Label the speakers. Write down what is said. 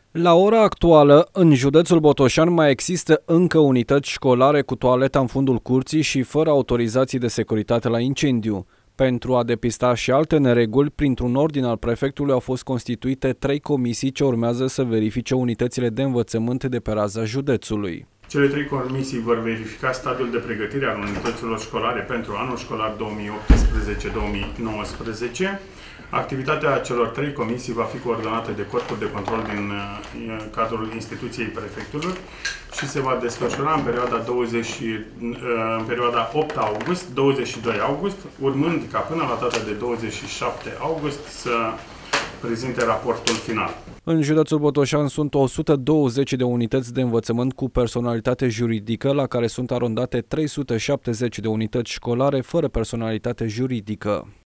Speaker 1: La ora actuală, în județul Botoșani mai există încă unități școlare cu toaleta în fundul curții și fără autorizații de securitate la incendiu. Pentru a depista și alte nereguli, printr-un ordin al prefectului au fost constituite 3 comisii ce urmează să verifice unitățile de învățământ de pe raza județului.
Speaker 2: Cele 3 comisii vor verifica stadiul de pregătire al unităților școlare pentru anul școlar 2018-2019. Activitatea celor 3 comisii va fi coordonată de corpul de control din cadrul instituției prefectului și se va desfășura în perioada 8 august-22 august, urmând ca până la data de 27 august să prezinte raportul final.
Speaker 1: În județul Botoșani sunt 120 de unități de învățământ cu personalitate juridică, la care sunt arondate 370 de unități școlare fără personalitate juridică.